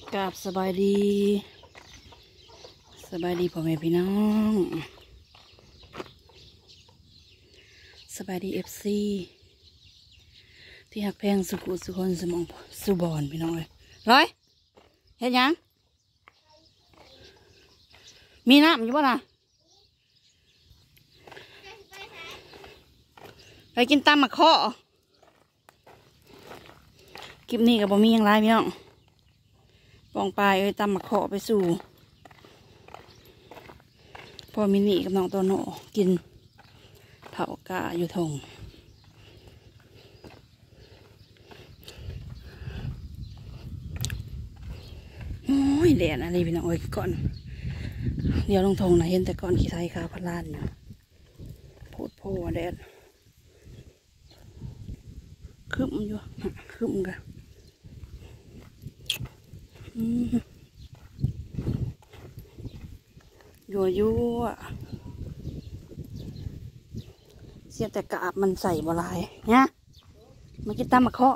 กับสบายดีพ่อแม่พี่น้องสบายดีFCที่หักแพงสุขุสุคนสมองสุบอนพี่น้องเลยร้อยเฮ็ดยังมีน้ำอยู่ป่ะนะไปกินตำมะข้อคลิปนี้กับบ่มีอย่างไรพี่น้องปองปลายตำมะข้อไปสู่พ่อมินิกับน้องโตโน่กินเผากาอยู่ทงโอ้ยแดดอะไรพี่น้องเอ้ยก่อนเดี๋ยวลงทงนะเห็นแต่ก่อนขี้ไทยขาพันล้านอยู่โพดโพแดดคึมอยู่คึมกันยั่วเสียแต่กาบมันใส่บลายเนี่ยมากินตำมะข้อ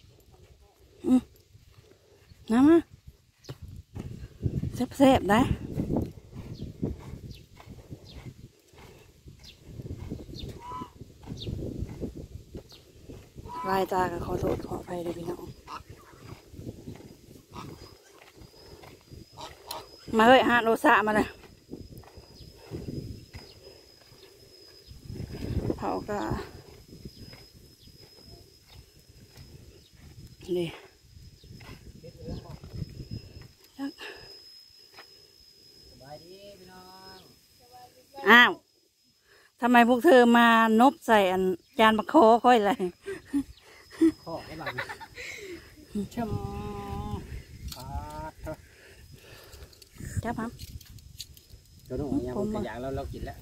น้ำมาแซ่บๆได้ลายตากับขอโทษขออภัยเลยพี่น้องมาเฮ้ยฮะโลซะมาเลยเผากานี่อ้าวทำไมพวกเธอมานบใส่อันจานมะโคค่อยเลยข้อไม่หลังช่ำครับครับเราต้องอย่างผมอย่างเรากินแล้ว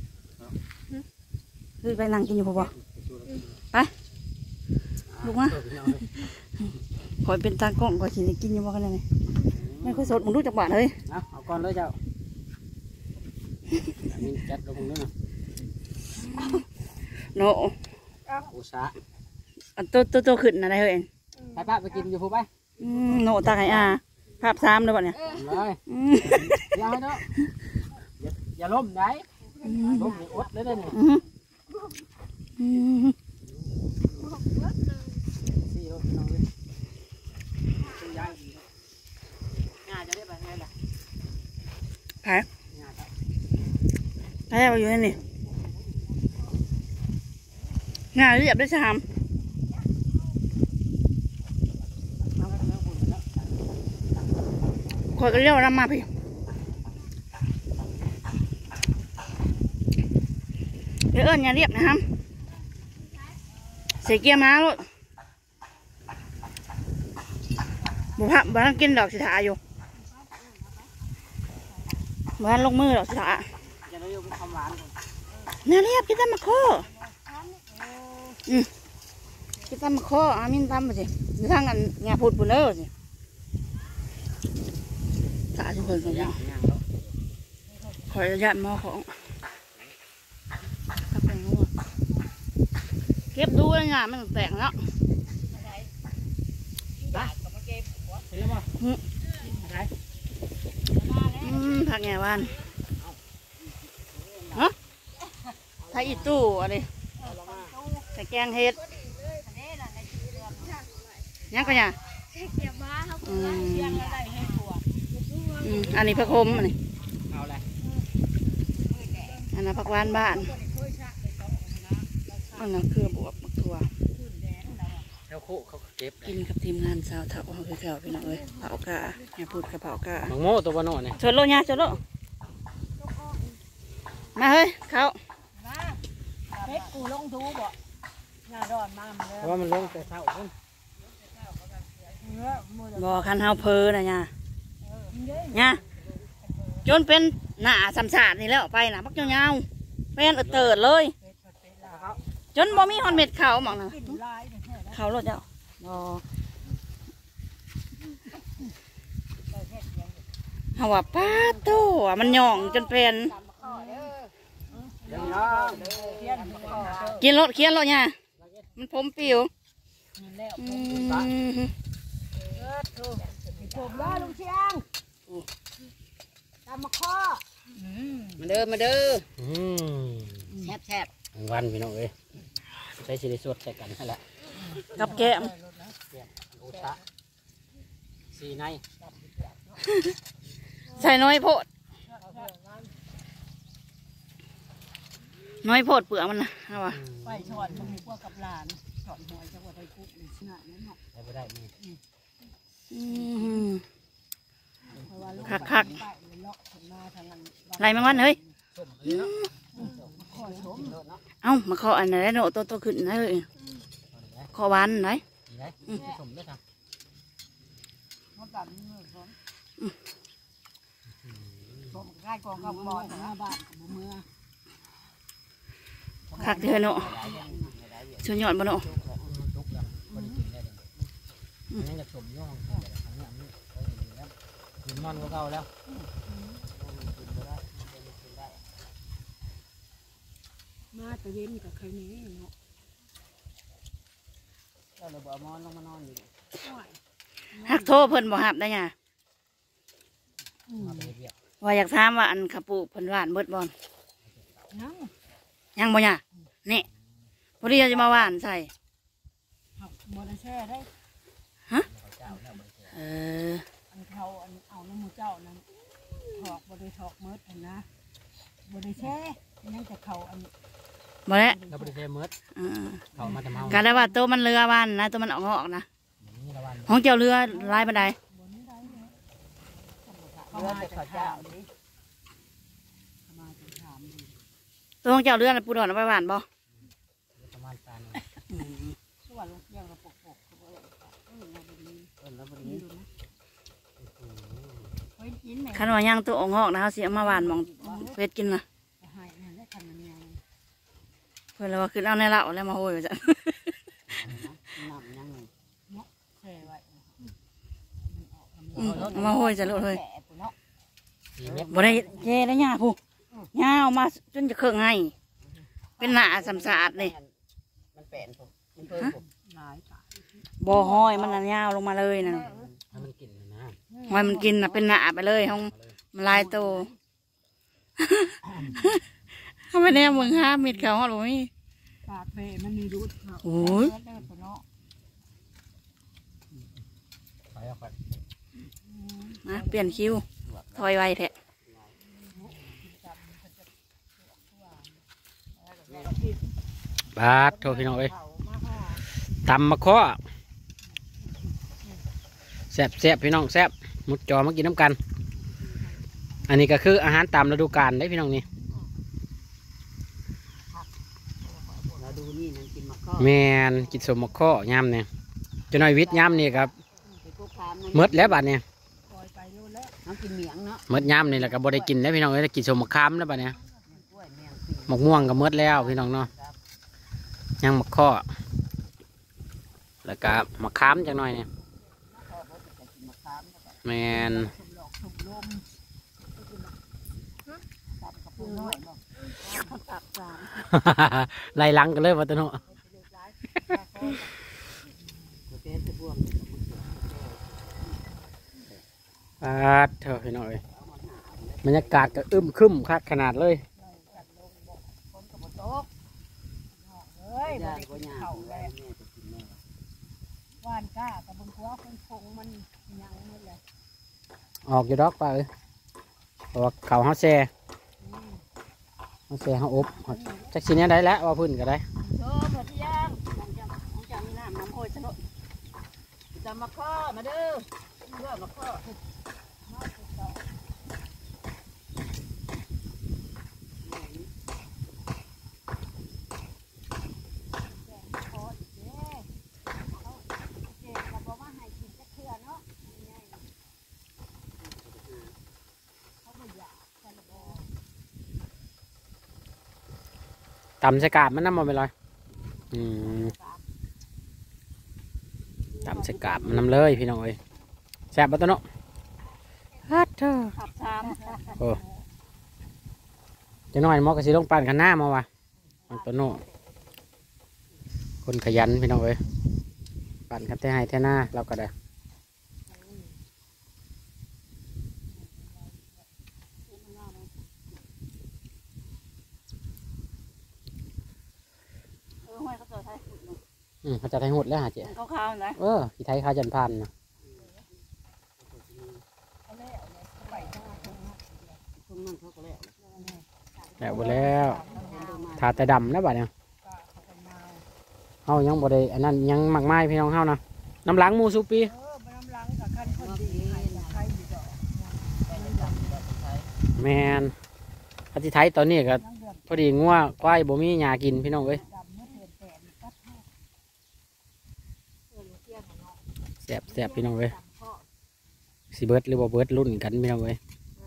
คือไปนั่งกินอยู่พอไปลูกนะขอเป็นตากล้องก่อนสิกินอยู่บ่กันเลยไม่ค่อยสดมึงรู้จักบ้านเลยเอาก่อนเลยเจ้ามีจัดลงมึงด้วยนะโนอุษะตัวขึ้นอะไรเฮ้ยไปป้าไปกินอยู่พูไปโนตาไก่ภาพซ้ำเลยบ่เนี่ยเลยอย่าให้เนาะอย่าล้มไหนล้มนี่อดเลยเนี่ยไปไปอยู่นี่งานเรียบได้ชามคอยก็เรียกว่าน้ำมาพี่เดี๋ยวงานเรียบนะครับเสียเกียร์ม้าลูกบ้านกินดอกสิถาอยู่บ้านลงมือดอกสิถาเนี่ยเรียบกินตำมะโคกินตำมะโคมินตำมาสิอยู่ทางอันงาพูดปุ่นเด้อสิถาทุกคนก็ยังคอยยัดหม้อของเก็บดูเลยงานมันแตกแล้วผักแง่วันฮะไทยอีตู้อะไรใส่แกงเห็ดยังก็ยังอันนี้ผักขมอันนี้อันนั้นผักหวานบ้านอันนั้นคือบวบมักถั่วแล้วเขาเก็บกินกับทีมงานสาวเถาเขาคือเก่าพี่น้องเอ้ยเผากาอย่าพูดกับเผากาหมังโม่ตัวบ้านโน่เนี่ยชนโลเนี่ยชนโลมาเฮ้ยเขาเพชรกูลงทูบ่หน้าดอนมาเพราะว่ามันลงแต่เท่าคนบ่คันเฮาเพอนะเนี่ยจนเป็นหน้าสัมสาดนี่แล้วไปนะพักเงาเป็นเติร์ดเลยจนบ่มีฮอนเม็ดเขาหมองนะเขารถเจ้าเขาว่าป้าโต้มันหย่องจนเป็นกินรถเคี้ยนรถเนี่ยมันผมปิวผมว่าลุงเชียงตามมาข้อมาเด้อแซ่บวันพี่น้องเอ้ยใช้ชีวิตสดใส่กันให้ละกับแก้มโอชะสีในใส่น้อยโพดน้อยโพดเปลือกมันนะเอาวะไปถอดมันมีพวกกับหลานถอดหอยจังหวัดไทยกุ๊กในชนะนั้นเนาะได้คักไรมังวันเฮ้ยเอ้ามาข้ออันไหนโนโตขึ้นนะเฮ้ยข้อหวานไหนคักเธอเนาะชวนหยอดบ่เนาะนี่จะสมย่องกินมันก็เก่าแล้วมาตะเวนกับใครนี้เนาะเราบ่มอนลงมานอนอยู่ฮักโทเพิ่นบ่ฮับได้ไงว่าอยากถามว่าอันขับปูเพิ่นหวานเบิดบอลยังบ่เนี่ยนี่พอดีจะมาหวานใส่บ่ได้แช่ได้ฮะอันเขาเอาน้ำมูเจ้านั้นถอกบ่ได้ถอกเมิดนะบ่ได้แช่นั่นจะเขาอันบ่แล้วเราบ่ได้แช่เมิดเขามาทำเฮาการได้ว่าตัวมันเรือวานนะตัวมันออกนะห้องเจ้าเรือลายบันไดตัวของเจ้าเรือปูดอนเอาไปหวานบ่ขันว่าย่างตัวงอกนะเขาเสียมาหวานมองเวทกินนะเพื่อนเราว่าขึ้นเอาในเหล้าแล้วมาโหยจ้ะมาโหยจะลุเลยบ่ได้เจ๊ได้ย่าผู้ย่าเอามาจนจะเครื่องให้เป็นหน้าสำสาดเลยบ่ห้อยมันย่าลงมาเลยนะห้อยมันกินนะเป็นหน้าไปเลยห้องมันลายโตทำไมเนี่ยมึงห้ามิดเขาหรอมี่ปากเปมันมีรูดโอ้ยนะเปลี่ยนคิวถอยไวแทะบาดโทษพี่น้องเอ้ยตำมะข้อแซ่บพี่น้องแซ่บมุดจอมากินน้ำกันอันนี้ก็คืออาหารตามฤดูกาลได้พี่น้องนี่แมนกินสมมะข้อย่ำเนี่ยจะน้อยวิทย์ย่ำนี่ครับมดแล้วบัดเนี่ยมดย่ำนี่แหละก็บ่ได้กินแล้วพี่น้องเลยกินสมมะขามแล้วบัดเนี่ยมะม่วงก็มดแล้วพี่น้องเนาะย่างมะข้อแล้วก็มะขามจังหน่อยเนี่ยแมนไล่ลังกันเลยวัตโนเถอะพี่น้อยบรรยากาศก็อึมครึมคักขนาดเลยว่านก้ากับบางครั้งคนคงมันยังไม่เลยออกอยู่ดอกไปเพราะว่าเขาเขาแช่เขาอบจักชิ้นนี้ได้แล้วว่าพื้นก็ได้จะมาข้อมาเด้อเพื่อมาข้อตำสกาบมันน้ำมันไปเลยตำสกาบมันน้ำเลยพี่น้องเอ้ยแซ่บปะตัวเนาะฮัทเธอโอ้จะน้อยมอกระสีลงปั่นกันหน้ามาวะมันตัวโน่คนขยันพี่น้องเอ้ยปั่นกันแต่ให้แต่หน้าเราก็ได้เขาจะไทยหดแล้วหาเจ๊ขาวๆนะที่ไทยเขาจันพันนะแล้วหมดแล้วทาแต่ดำนะบัดเนี่ยเฮายังบ่ได้อันนั้นยังมากมายพี่น้องเฮานะน้ำล้างหมูสุปีน้ำล้างกับคันคนดีใครอยู่ดอกแมนอาทิไทยตอนนี้ก็พอดีงัวควายบ่มีหญ้ากินพี่น้องเอ้ยแซ่บพี่น้องเอ้ยสิเบิดหรือบ่เบิดรุ่นกันพี่น้องเอ้ย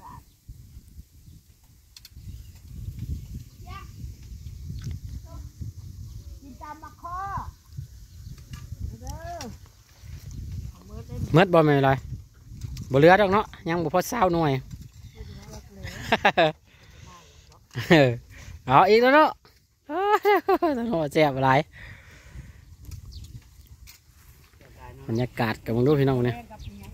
เมิดบ่แม่นไรบ่เหลือดอกเนาะยังบ่พอ20หน่วย เอาอีกแล้วเนาะต้องหัวแซ่บหลายบรรยากาศกับมึงดูพี่น้องเนี่ย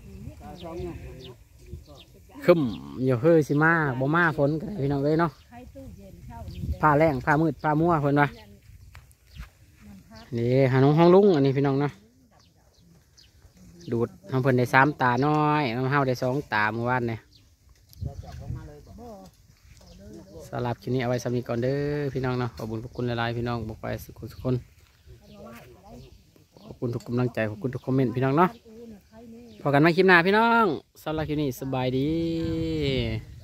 คึมอยู่เฮ้ยสิมาบ่มาฝนกันพี่น้องเลยเนาะผ้าแรงผ้ามืดผ้ามัวเพิ่นวะนี่หาน้องห้องลุงอันนี้พี่น้องเนาะดูดทำเพิ่นได้3 ตาน้อยน้ำเฮาได้2 ตาเมื่อวานเนี่ยสำหรับคลิปนี้เอาไว้สำหรับก่อนเด้อพี่น้องเนาะขอบคุณทุกคนหลายๆพี่น้องบอกไปสุขทุกคนขอบคุณทุกกำลังใจขอบคุณทุกคอมเมนต์พี่น้องเนาะพอกันใหม่คลิปหน้าพี่น้องสำหรับคลิปนี้สบายดี